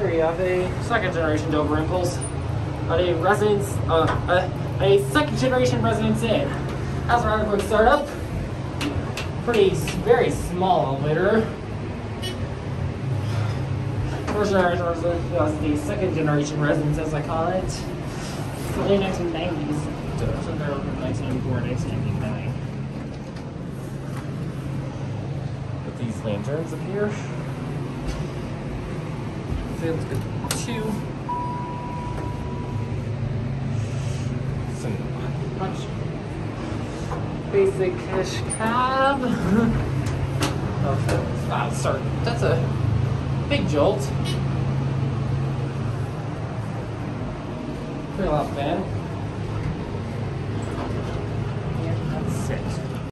here we have a second generation Dover Impulse at a residence, a second generation Residence Inn. Has a rather quick startup. Very small elevator. First generation residence was the second generation residence, as I call it. It's the late 1990s. So they're 1994 and 1999. With these lanterns up here. So let's go two. Some much basic-ish cab. Okay, that's a big jolt. Pretty loud fan.